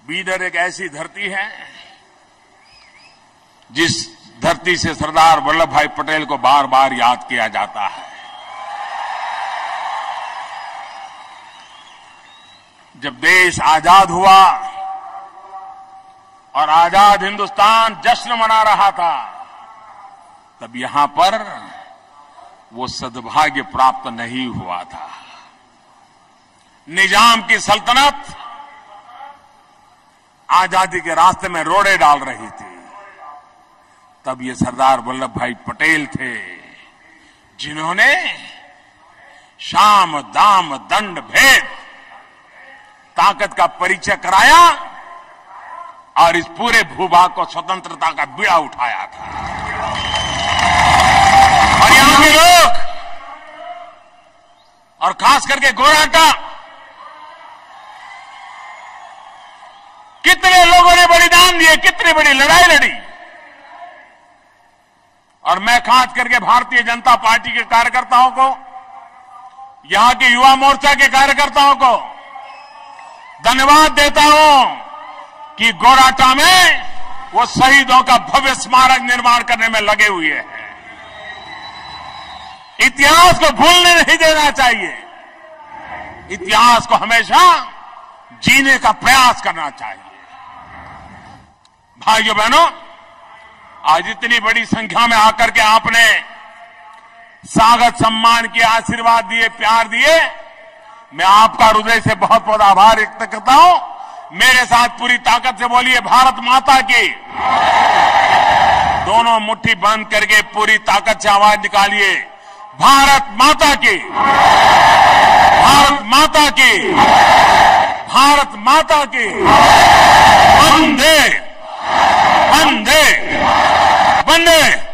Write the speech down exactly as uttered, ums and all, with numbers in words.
बीदर एक ऐसी धरती है जिस धरती से सरदार वल्लभ भाई पटेल को बार बार याद किया जाता है। जब देश आजाद हुआ और आजाद हिंदुस्तान जश्न मना रहा था, तब यहां पर वो सद्भाग्य प्राप्त नहीं हुआ था। निजाम की सल्तनत आजादी के रास्ते में रोड़े डाल रही थी। तब ये सरदार वल्लभ भाई पटेल थे जिन्होंने शाम दाम दंड भेद ताकत का परिचय कराया और इस पूरे भूभाग को स्वतंत्रता का बीड़ा उठाया था। और यहां के लोग और खास करके गोराटा, कितने लोगों ने बलिदान दिए, कितनी बड़ी लड़ाई लड़ी। और मैं खास करके भारतीय जनता पार्टी के कार्यकर्ताओं को, यहां के युवा मोर्चा के कार्यकर्ताओं को धन्यवाद देता हूं कि गोराटा में वो शहीदों का भव्य स्मारक निर्माण करने में लगे हुए हैं। इतिहास को भूलने नहीं देना चाहिए, इतिहास को हमेशा जीने का प्रयास करना चाहिए। भाइयों बहनों, आज इतनी बड़ी संख्या में आकर के आपने स्वागत सम्मान किया, आशीर्वाद दिए, प्यार दिए, मैं आपका हृदय से बहुत बहुत आभार व्यक्त करता हूं। मेरे साथ पूरी ताकत से बोलिए, भारत माता की। दोनों मुट्ठी बंद करके पूरी ताकत से आवाज निकालिए, भारत माता की, भारत माता की, भारत माता की। वंदे वंदे वंदे